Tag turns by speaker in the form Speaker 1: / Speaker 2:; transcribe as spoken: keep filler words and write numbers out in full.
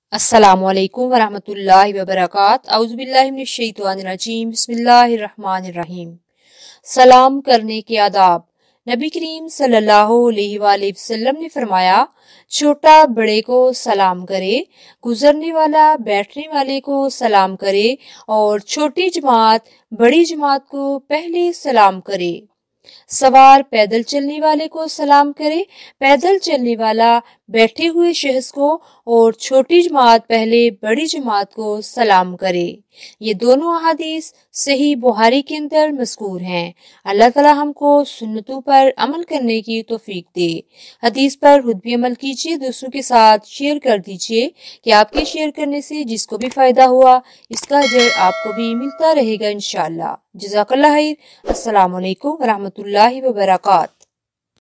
Speaker 1: अस्सलामुअलैकुम वरहमतुल्लाहि वबरकात औज़ुबिल्लाहि मिनश्शैतानिर्रजीम बिस्मिल्लाहिर्रहमानिर्रहीम। सलाम करने के आदाब। नबी करीम सल्लल्लाहु अलैहि वसल्लम ने फरमाया, छोटा बड़े को सलाम करे, गुजरने वाला बैठने वाले को सलाम करे और छोटी जमात बड़ी जमात को पहले सलाम करे। सवार पैदल चलने वाले को सलाम करे, पैदल चलने वाला बैठे हुए शख्स को और छोटी जमात पहले बड़ी जमात को सलाम करे। ये दोनों अहादीस सही बुखारी के अंदर मज़कूर हैं। अल्लाह ताला हमको सुन्नतों पर अमल करने की तौफीक दे। हदीस पर खुद भी अमल कीजिए, दूसरों के साथ शेयर कर दीजिए कि आपके शेयर करने से जिसको भी फायदा हुआ इसका अजर आपको भी मिलता रहेगा इंशाअल्लाह। जज़ाकल्लाह खैर। अस्सलामु अलैकुम वरहमतुल्लाहि वबरकात।